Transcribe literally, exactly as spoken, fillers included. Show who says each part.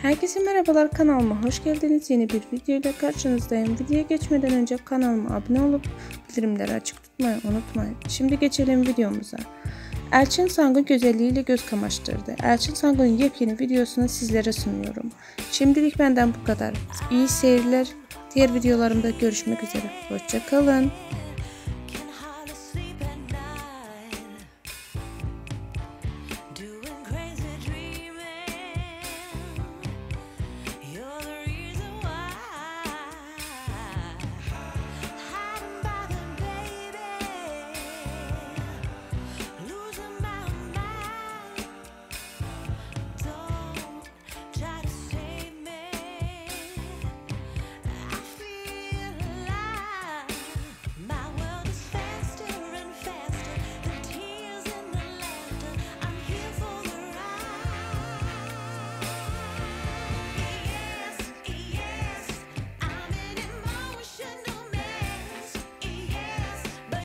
Speaker 1: Herkese merhabalar, kanalıma hoş geldiniz. Yeni bir video ile karşınızdayım. Videoya geçmeden önce kanalıma abone olup bildirimleri açık tutmayı unutmayın. Şimdi geçelim videomuza. Elçin Sangun güzelliğiyle göz kamaştırdı. Elçin Sangun'un yepyeni videosunu sizlere sunuyorum. Şimdilik benden bu kadar. İyi seyirler. Diğer videolarımda görüşmek üzere. Hoşça kalın.